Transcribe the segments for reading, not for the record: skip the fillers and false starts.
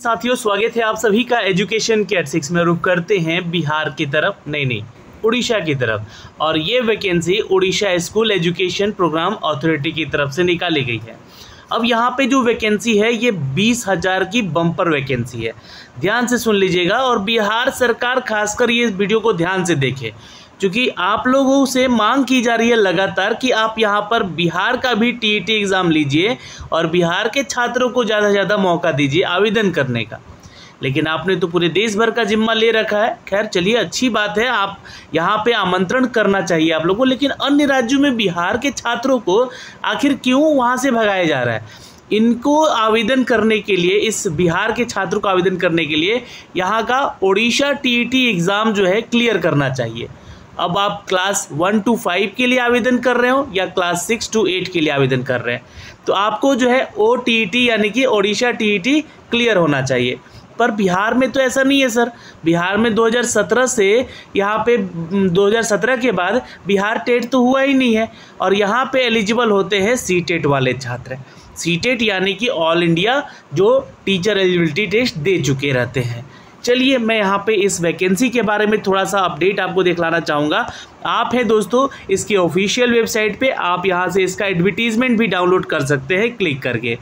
साथियों, स्वागत है आप सभी का एजुकेशन के 6 में। रुख करते हैं बिहार की तरफ, नहीं उड़ीसा की तरफ। और ये vacancy Orissa school education program authority की तरफ से निकाली गई है। अब यहाँ पे जो वैकेंसी है ये 20,000 की बम्पर वैकेंसी है। ध्यान से सुन लीजिएगा और बिहार सरकार खासकर ये वीडियो को ध्यान से देखे, क्योंकि आप लोगों से मांग की जा रही है लगातार कि आप यहाँ पर बिहार का भी टीईटी एग्ज़ाम लीजिए और बिहार के छात्रों को ज़्यादा से ज़्यादा मौका दीजिए आवेदन करने का। लेकिन आपने तो पूरे देश भर का जिम्मा ले रखा है। खैर चलिए, अच्छी बात है, आप यहाँ पे आमंत्रण करना चाहिए आप लोगों को। लेकिन अन्य राज्यों में बिहार के छात्रों को आखिर क्यों वहाँ से भगाया जा रहा है? इनको आवेदन करने के लिए, इस बिहार के छात्रों को आवेदन करने के लिए यहाँ का उड़ीसा टीईटी एग्ज़ाम जो है क्लियर करना चाहिए। अब आप क्लास 1 to 5 के लिए आवेदन कर रहे हो या क्लास 6 to 8 के लिए आवेदन कर रहे हैं, तो आपको जो है OTT यानी कि ओडिशा टीईटी क्लियर होना चाहिए। पर बिहार में तो ऐसा नहीं है सर। बिहार में 2017 से यहाँ पे 2017 के बाद बिहार टेट तो हुआ ही नहीं है और यहाँ पे एलिजिबल होते हैं सीटेट वाले छात्र। सीटेट यानी कि ऑल इंडिया जो टीचर एलिजिबिलिटी टेस्ट दे चुके रहते हैं। चलिए, मैं यहाँ पे इस वैकेंसी के बारे में थोड़ा सा अपडेट आपको दिखलाना चाहूँगा। आप हैं दोस्तों इसकी ऑफिशियल वेबसाइट पे, आप यहाँ से इसका एडवर्टीजमेंट भी डाउनलोड कर सकते हैं क्लिक करके।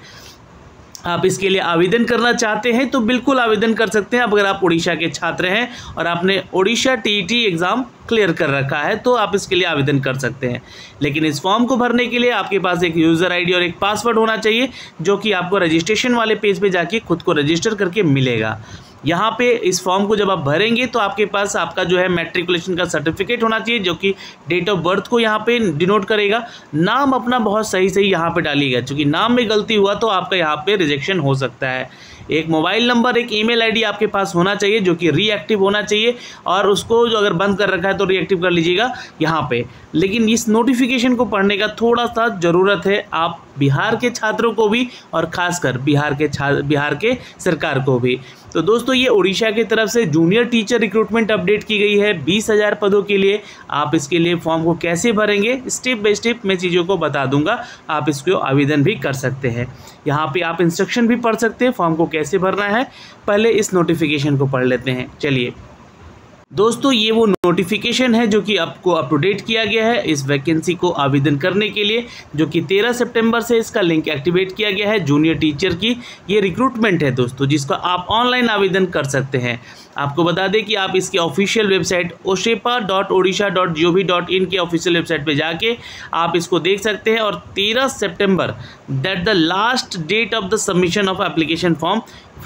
आप इसके लिए आवेदन करना चाहते हैं तो बिल्कुल आवेदन कर सकते हैं। अगर आप उड़ीसा के छात्र हैं और आपने उड़ीसा टीईटी एग्ज़ाम क्लियर कर रखा है तो आप इसके लिए आवेदन कर सकते हैं। लेकिन इस फॉर्म को भरने के लिए आपके पास एक यूज़र आईडी और एक पासवर्ड होना चाहिए, जो कि आपको रजिस्ट्रेशन वाले पेज पे जाके खुद को रजिस्टर करके मिलेगा। यहाँ पे इस फॉर्म को जब आप भरेंगे तो आपके पास आपका जो है मैट्रिकुलेशन का सर्टिफिकेट होना चाहिए, जो कि डेट ऑफ बर्थ को यहाँ पे डिनोट करेगा। नाम अपना बहुत सही यहाँ पे डालिएगा, क्योंकि नाम में गलती हुआ तो आपका यहाँ पे रिजेक्शन हो सकता है। एक मोबाइल नंबर, एक ईमेल आईडी आपके पास होना चाहिए, जो कि रीएक्टिव होना चाहिए, और उसको जो अगर बंद कर रखा है तो रीएक्टिव कर लीजिएगा यहाँ पे। लेकिन इस नोटिफिकेशन को पढ़ने का थोड़ा सा ज़रूरत है आप बिहार के छात्रों को भी, और ख़ासकर बिहार के सरकार को भी। तो दोस्तों, ये उड़ीसा की तरफ से जूनियर टीचर रिक्रूटमेंट अपडेट की गई है 20,000 पदों के लिए। आप इसके लिए फॉर्म को कैसे भरेंगे स्टेप बाय स्टेप मैं चीज़ों को बता दूंगा। आप इसको आवेदन भी कर सकते हैं। यहाँ पे आप इंस्ट्रक्शन भी पढ़ सकते हैं फॉर्म को कैसे भरना है। पहले इस नोटिफिकेशन को पढ़ लेते हैं। चलिए दोस्तों, ये वो नोटिफिकेशन है जो कि आपको अप टू डेट किया गया है इस वैकेंसी को आवेदन करने के लिए, जो कि 13 सितंबर से इसका लिंक एक्टिवेट किया गया है। जूनियर टीचर की ये रिक्रूटमेंट है दोस्तों, जिसका आप ऑनलाइन आवेदन कर सकते हैं। आपको बता दें कि आप इसकी ऑफिशियल वेबसाइट oshepa.odisha.gov.in की ऑफिशियल वेबसाइट पे जाके आप इसको देख सकते हैं। और 13 सितंबर that the last date of the submission of application form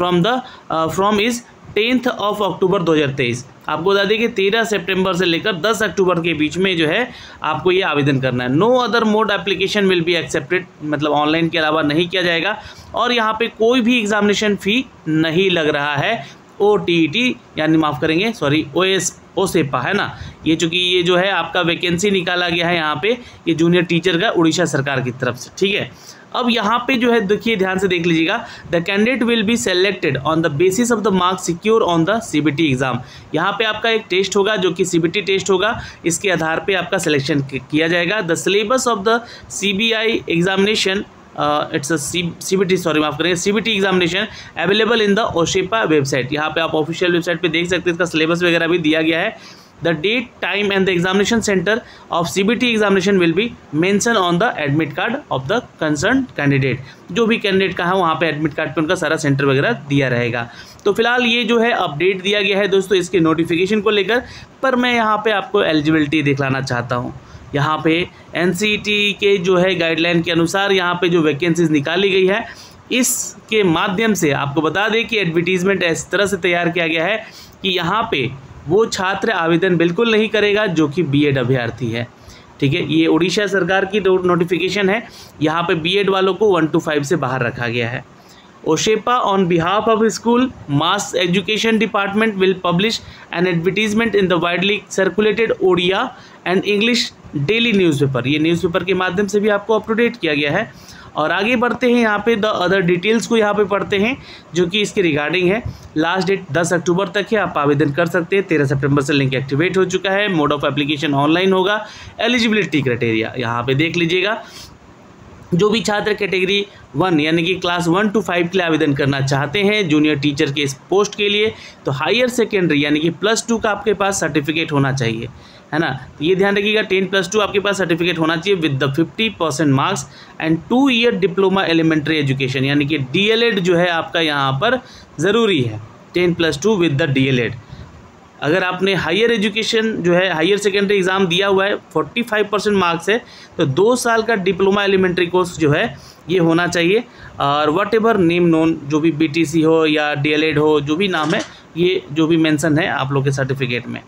from is 10 October 2023। आपको बता दें कि 13 सितंबर से लेकर 10 अक्टूबर के बीच में जो है आपको ये आवेदन करना है। No other mode application will be accepted, मतलब ऑनलाइन के अलावा नहीं किया जाएगा। और यहाँ पे कोई भी एग्जामिनेशन फ़ी नहीं लग रहा है। OTT यानी माफ़ करेंगे, सॉरी OSEPA है ना, ये चूँकि ये जो है आपका वैकेंसी निकाला गया है यहाँ पे, ये जूनियर टीचर का उड़ीसा सरकार की तरफ से, ठीक है। अब यहाँ पे जो है देखिए, ध्यान से देख लीजिएगा। The candidate will be selected on the basis of the marks secure on the CBT exam. यहाँ पे आपका एक टेस्ट होगा जो कि CBT टेस्ट होगा, इसके आधार पे आपका सिलेक्शन किया जाएगा। The syllabus of the CBI examination CBT examination available in the OSEPA website. यहाँ पे आप ऑफिशियल वेबसाइट पे देख सकते हैं, इसका सिलेबस वगैरह भी दिया गया है। The date, time and the examination centre of CBT examination will be mention on the admit card of the concern candidate. जो भी कैंडिडेट का है वहाँ पे एडमिट कार्ड पे उनका सारा सेंटर वगैरह दिया रहेगा। तो फिलहाल ये जो है अपडेट दिया गया है दोस्तों इसके नोटिफिकेशन को लेकर। पर मैं यहाँ पे आपको एलिजिबिलिटी दिखलाना चाहता हूँ। यहाँ पे NCET के जो है गाइडलाइन के अनुसार यहाँ पे जो वैकेंसीज निकाली गई है, इसके माध्यम से आपको बता दें कि एडवर्टीजमेंट इस तरह से तैयार किया गया है कि यहाँ पे वो छात्र आवेदन बिल्कुल नहीं करेगा जो कि BEd अभ्यर्थी है, ठीक है। ये उड़ीसा सरकार की नोटिफिकेशन है। यहाँ पे BEd वालों को 1 to 5 से बाहर रखा गया है। OSEPA on behalf of school mass education department will publish an advertisement in the widely circulated Odia and English daily newspaper। ये न्यूज़पेपर के माध्यम से भी आपको अप टू डेट किया गया है। और आगे बढ़ते हैं, यहाँ पे द अदर डिटेल्स को यहाँ पे पढ़ते हैं जो कि इसके रिगार्डिंग है। लास्ट डेट 10 अक्टूबर तक है, आप आवेदन कर सकते हैं। 13 सितंबर से लिंक एक्टिवेट हो चुका है। मोड ऑफ एप्लीकेशन ऑनलाइन होगा। एलिजिबिलिटी क्राइटेरिया यहाँ पे देख लीजिएगा। जो भी छात्र कैटेगरी 1 यानी कि क्लास 1 to 5 के लिए आवेदन करना चाहते हैं जूनियर टीचर के इस पोस्ट के लिए, तो हायर सेकेंडरी यानी कि +2 का आपके पास सर्टिफिकेट होना चाहिए, है ना। तो ये ध्यान रखिएगा 10+2 आपके पास सर्टिफिकेट होना चाहिए with the 50% marks and 2 year diploma elementary education, यानी कि DLED जो है आपका यहाँ पर ज़रूरी है, 10+2 विद द DLED। अगर आपने हायर एजुकेशन जो है हायर सेकेंडरी एग्ज़ाम दिया हुआ है 45% मार्क्स है, तो 2 साल का डिप्लोमा एलिमेंट्री कोर्स जो है ये होना चाहिए। और वट एवर नेम नोन, जो भी BTC हो या DLED हो, जो भी नाम है, ये जो भी मेंशन है आप लोग के सर्टिफिकेट में,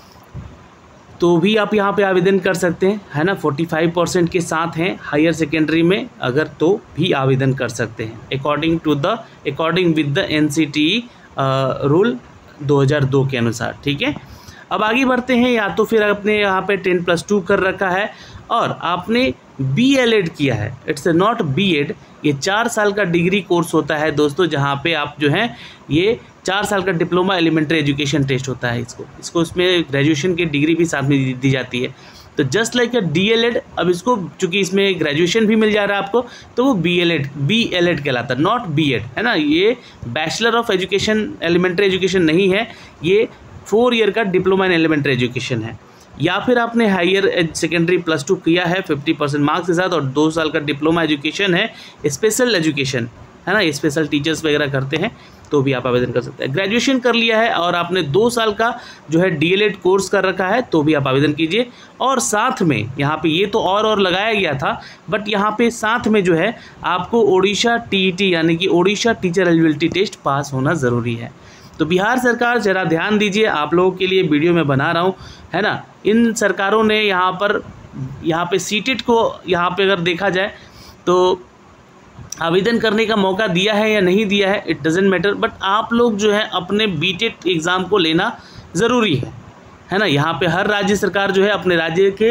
तो भी आप यहाँ पे आवेदन कर सकते हैं, है ना। 45% के साथ हैं हायर सेकेंडरी में अगर, तो भी आवेदन कर सकते हैं according with the NCTE rule 2002 के अनुसार, ठीक है। अब आगे बढ़ते हैं। या तो फिर आपने यहाँ पे 10+2 कर रखा है और आपने BLED किया है, इट्स नॉट B.Ed, ये 4 साल का डिग्री कोर्स होता है दोस्तों, जहाँ पे आप जो है ये 4 साल का डिप्लोमा एलिमेंट्री एजुकेशन टेस्ट होता है। इसको इसमें ग्रेजुएशन की डिग्री भी साथ में दी जाती है। तो जस्ट लाइक अ DLED, अब इसको चूँकि इसमें ग्रेजुएशन भी मिल जा रहा है आपको, तो वो BLED कहलाता है, नॉट B.Ed, है ना। ये bachelor of education elementary education नहीं है, ये 4 ईयर का डिप्लोमा इन एलिमेंट्री एजुकेशन है। या फिर आपने हायर सेकेंडरी +2 किया है 50% मार्क्स के साथ और 2 साल का डिप्लोमा एजुकेशन है, स्पेशल एजुकेशन, है ना, स्पेशल टीचर्स वगैरह करते हैं, तो भी आप आवेदन कर सकते हैं। ग्रेजुएशन कर लिया है और आपने 2 साल का जो है DLED कोर्स कर रखा है, तो भी आप आवेदन कीजिए। और साथ में यहाँ पे ये तो और लगाया गया था, बट यहाँ पे साथ में जो है आपको ओडिशा TET यानी कि Odisha teacher eligibility test pass होना ज़रूरी है। तो बिहार सरकार ज़रा ध्यान दीजिए, आप लोगों के लिए वीडियो में बना रहा हूँ, है ना। इन सरकारों ने यहाँ पे सीटेट को यहाँ पे अगर देखा जाए तो आवेदन करने का मौका दिया है या नहीं दिया है, इट डजेंट मैटर, बट आप लोग जो है अपने BTET एग्ज़ाम को लेना ज़रूरी है ना। यहाँ पे हर राज्य सरकार जो है अपने राज्य के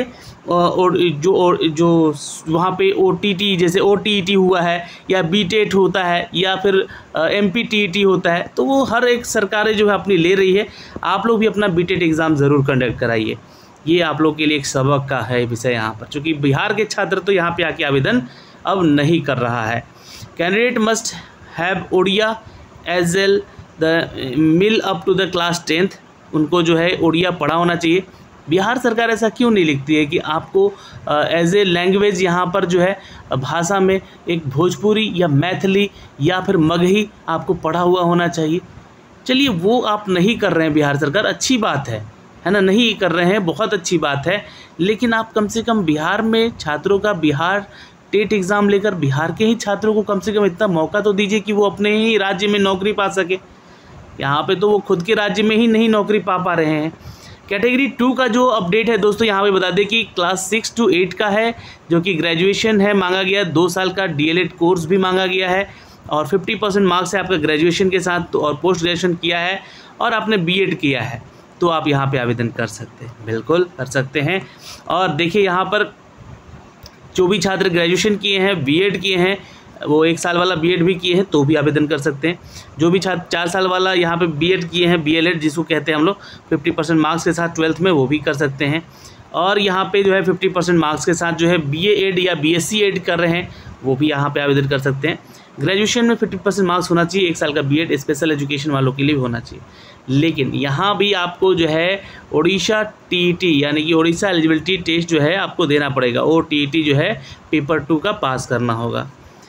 जो वहाँ पे OTT जैसे OTET हुआ है या BTET होता है या फिर MPTET होता है, तो वो हर एक सरकारें जो है अपनी ले रही है। आप लोग भी अपना BTET एग्ज़ाम ज़रूर कंडक्ट कराइए, ये आप लोग के लिए एक सबक का है विषय यहाँ पर, क्योंकि बिहार के छात्र तो यहाँ पे आके आवेदन अब नहीं कर रहा है। Candidate must have Odia as well the MIL up to the class 10th, उनको जो है ओडिया पढ़ा होना चाहिए। बिहार सरकार ऐसा क्यों नहीं लिखती है कि आपको एज ए लैंग्वेज यहाँ पर जो है भाषा में एक भोजपुरी या मैथिली या फिर मगही आपको पढ़ा हुआ होना चाहिए। चलिए वो आप नहीं कर रहे हैं बिहार सरकार, अच्छी बात है ना, नहीं कर रहे हैं, बहुत अच्छी बात है, लेकिन आप कम से कम बिहार में छात्रों का बिहार टेट एग्ज़ाम लेकर बिहार के ही छात्रों को कम से कम इतना मौका तो दीजिए कि वो अपने ही राज्य में नौकरी पा सके। यहाँ पे तो वो खुद के राज्य में ही नहीं नौकरी पा रहे हैं। कैटेगरी 2 का जो अपडेट है दोस्तों, यहाँ पे बता दें कि क्लास 6 to 8 का है, जो कि ग्रेजुएशन है मांगा गया, 2 साल का DLED कोर्स भी मांगा गया है और 50% मार्क्स है आपका ग्रेजुएशन के साथ, तो और पोस्ट ग्रेजुएशन किया है और आपने B.Ed किया है, तो आप यहाँ पे आवेदन कर सकते हैं, बिल्कुल कर सकते हैं। और देखिए यहाँ पर जो भी छात्र ग्रेजुएशन किए हैं, B.Ed किए हैं, वो 1 साल वाला B.Ed भी किए हैं, तो भी आवेदन कर सकते हैं। जो भी छात्र 4 साल वाला यहाँ पे B.Ed किए हैं, BLED जिसको कहते हैं हम लोग, 50% मार्क्स के साथ 12th में, वो भी कर सकते हैं। और यहाँ पे जो है 50% मार्क्स के साथ जो है BA.Ed या BSc Ed कर रहे हैं, वो भी यहाँ पे आवेदन कर सकते हैं। ग्रेजुएशन में 50% मार्क्स होना चाहिए, 1 साल का B.Ed स्पेशल एजुकेशन वालों के लिए भी होना चाहिए। लेकिन यहाँ भी आपको जो है ओडिशा TET यानी कि ओडिशा एलिजिबिलिटी टेस्ट जो है आपको देना पड़ेगा, OTET जो है पेपर 2 का पास करना होगा।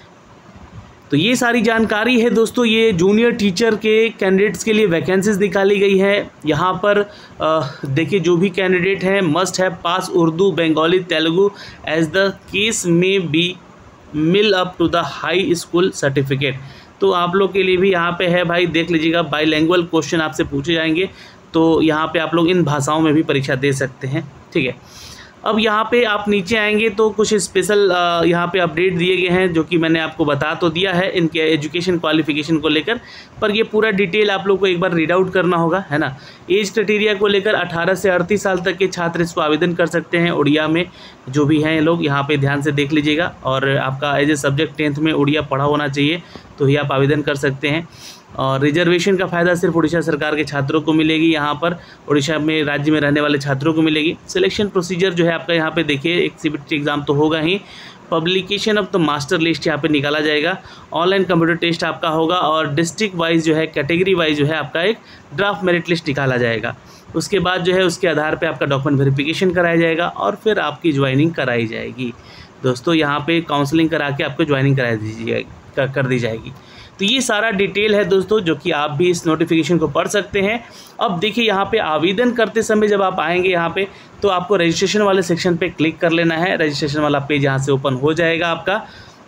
तो ये सारी जानकारी है दोस्तों, ये जूनियर टीचर के कैंडिडेट्स के लिए वैकेंसीज निकाली गई है। यहाँ पर देखिए जो भी कैंडिडेट हैं must have pass Urdu, Bengali, Telugu as the case में be MIL up to the high school certificate. तो आप लोग के लिए भी यहाँ पे है भाई, देख लीजिएगा, बाईलैंग्वेज क्वेश्चन आपसे पूछे जाएंगे, तो यहाँ पे आप लोग इन भाषाओं में भी परीक्षा दे सकते हैं, ठीक है। अब यहाँ पे आप नीचे आएंगे तो कुछ स्पेशल यहाँ पे अपडेट दिए गए हैं, जो कि मैंने आपको बता तो दिया है इनके एजुकेशन क्वालिफिकेशन को लेकर, पर ये पूरा डिटेल आप लोग को एक बार रीड आउट करना होगा, है ना। एज क्राइटेरिया को लेकर 18 से 38 साल तक के छात्र इसको आवेदन कर सकते हैं। उड़िया में जो भी हैं लोग यहाँ पे ध्यान से देख लीजिएगा, और आपका एज ए सब्जेक्ट 10th में उड़िया पढ़ा होना चाहिए, तो ही आप आवेदन कर सकते हैं। और रिजर्वेशन का फ़ायदा सिर्फ उड़ीसा सरकार के छात्रों को मिलेगी, यहाँ पर उड़ीसा में राज्य में रहने वाले छात्रों को मिलेगी। सिलेक्शन प्रोसीजर जो है आपका यहाँ पे देखिए, एक CBT एग्ज़ाम तो होगा ही, publication of the master list यहाँ पे निकाला जाएगा। ऑनलाइन कंप्यूटर टेस्ट आपका होगा और डिस्ट्रिक्ट वाइज जो है, कैटेगरी वाइज जो है आपका एक ड्राफ्ट मेरिट लिस्ट निकाला जाएगा। उसके बाद जो है उसके आधार पे आपका डॉक्यूमेंट वेरिफिकेशन कराया जाएगा और फिर आपकी ज्वाइनिंग कराई जाएगी। दोस्तों यहाँ पे काउंसलिंग करा के आपको ज्वाइनिंग कर दी जाएगी। तो ये सारा डिटेल है दोस्तों, जो कि आप भी इस नोटिफिकेशन को पढ़ सकते हैं। अब देखिए यहाँ पे आवेदन करते समय जब आप आएंगे यहाँ पे, तो आपको रजिस्ट्रेशन वाले सेक्शन पे क्लिक कर लेना है। रजिस्ट्रेशन वाला पेज यहाँ से ओपन हो जाएगा आपका।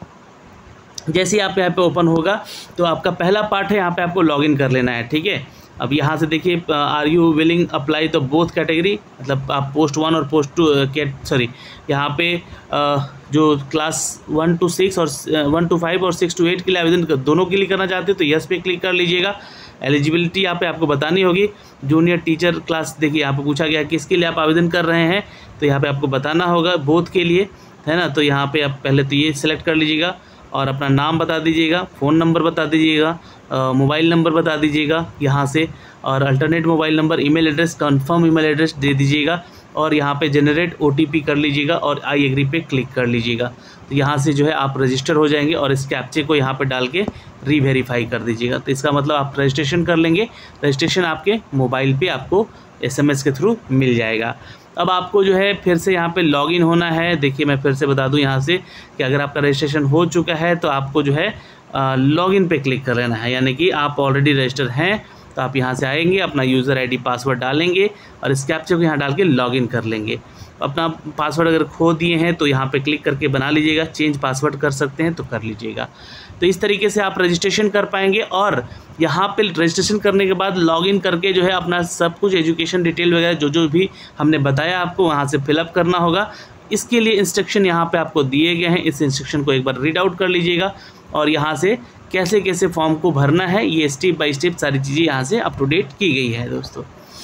जैसे ही आप यहाँ पे ओपन होगा तो आपका पहला पार्ट है, यहाँ पे आपको लॉगिन कर लेना है, ठीक है। अब यहाँ से देखिए are you willing apply to both category, मतलब आप पोस्ट 1 और पोस्ट 2 यहाँ पे जो क्लास 1 to 6 और 1 to 5 और 6 to 8 के लिए आवेदन दोनों के लिए करना चाहते हो तो यस पे क्लिक कर लीजिएगा। एलिजिबिलिटी यहाँ पे आपको बतानी होगी। जूनियर टीचर क्लास, देखिए यहाँ पे पूछा गया किसके लिए आप आवेदन कर रहे हैं, तो यहाँ पे आपको बताना होगा बोथ के लिए, है ना। तो यहाँ पे आप पहले तो ये सिलेक्ट कर लीजिएगा और अपना नाम बता दीजिएगा, फ़ोन नंबर बता दीजिएगा, मोबाइल नंबर बता दीजिएगा यहाँ से, और alternate mobile number, email address, confirm email address दे दीजिएगा और यहाँ पे जनरेट OTP कर लीजिएगा और आई एग्री पे क्लिक कर लीजिएगा। तो यहाँ से जो है आप रजिस्टर हो जाएंगे और इस कैप्चे को यहाँ पे डाल के रीवेरीफाई कर दीजिएगा। तो इसका मतलब आप रजिस्ट्रेशन कर लेंगे। रजिस्ट्रेशन आपके मोबाइल पे आपको SMS के थ्रू मिल जाएगा। अब आपको जो है फिर से यहाँ पे लॉगिन होना है। देखिए मैं फिर से बता दूँ यहाँ से कि अगर आपका रजिस्ट्रेशन हो चुका है तो आपको जो है लॉगिन पे क्लिक कर लेना है, यानी कि आप ऑलरेडी रजिस्टर हैं तो आप यहाँ से आएंगे, अपना यूज़र ID पासवर्ड डालेंगे और इस कैप्चे को यहाँ डाल के लॉगिन कर लेंगे। अपना पासवर्ड अगर खो दिए हैं तो यहाँ पे क्लिक करके बना लीजिएगा, चेंज पासवर्ड कर सकते हैं तो कर लीजिएगा। तो इस तरीके से आप रजिस्ट्रेशन कर पाएंगे और यहाँ पे रजिस्ट्रेशन करने के बाद लॉगिन करके जो है अपना सब कुछ एजुकेशन डिटेल वगैरह जो भी हमने बताया आपको वहाँ से फिलअप करना होगा। इसके लिए इंस्ट्रक्शन यहाँ पे आपको दिए गए हैं, इस इंस्ट्रक्शन को एक बार रीड आउट कर लीजिएगा और यहाँ से कैसे कैसे फॉर्म को भरना है ये स्टेप बाय स्टेप सारी चीज़ें यहाँ से अप टू डेट की गई है दोस्तों।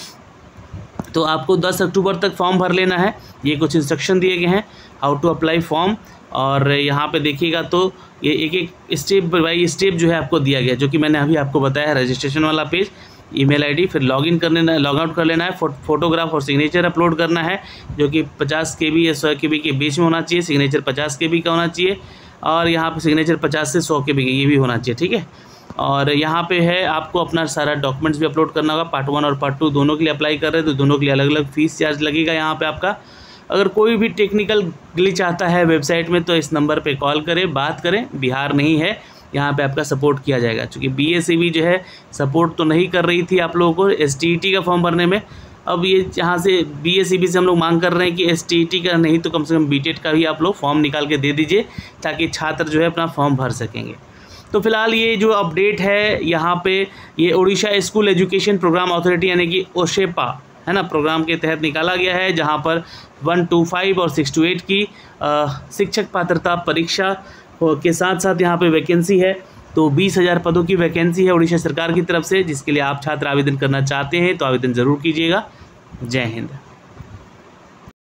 तो आपको 10 अक्टूबर तक फॉर्म भर लेना है। ये कुछ इंस्ट्रक्शन दिए गए हैं हाउ टू अप्लाई फॉर्म, और यहाँ पे देखिएगा तो ये एक एक स्टेप बाय स्टेप जो है आपको दिया गया, जो कि मैंने अभी आपको बताया है। रजिस्ट्रेशन वाला पेज, ईमेल ID, फिर लॉगिन कर लेना, लॉग आउट कर लेना है, फोटोग्राफ और सिग्नेचर अपलोड करना है जो कि 50 KB या 100 KB के बीच में होना चाहिए। सिग्नेचर 50 KB का होना चाहिए और यहाँ पे सिग्नेचर 50 से 100 KB का ये भी होना चाहिए, ठीक है। और यहाँ पे है आपको अपना सारा डॉक्यूमेंट्स भी अपलोड करना होगा। पार्ट 1 और पार्ट 2 दोनों के लिए अप्लाई कर रहे हैं तो दोनों के लिए अलग अलग फीस चार्ज लगेगा यहाँ पे आपका। अगर कोई भी टेक्निकल ग्लिच आता है वेबसाइट में तो इस नंबर पे कॉल करें, बात करें। बिहार नहीं है, यहाँ पे आपका सपोर्ट किया जाएगा। क्योंकि BSEB जो है सपोर्ट तो नहीं कर रही थी आप लोगों को STET का फॉर्म भरने में। अब ये यहाँ से BSEB से हम लोग मांग कर रहे हैं कि STET का नहीं तो कम से कम BTET का भी आप लोग फॉर्म निकाल के दे दीजिए ताकि छात्र जो है अपना फॉर्म भर सकेंगे। तो फिलहाल ये जो अपडेट है यहाँ पे ये Orissa school education program authority यानी कि OSHEPA है ना, प्रोग्राम के तहत निकाला गया है, जहाँ पर 1 to 5 और 6 to 8 की शिक्षक पात्रता परीक्षा के साथ साथ यहाँ पे वैकेंसी है। तो 20,000 पदों की वैकेंसी है उड़ीसा सरकार की तरफ से, जिसके लिए आप छात्र आवेदन करना चाहते हैं तो आवेदन ज़रूर कीजिएगा। जय हिंद।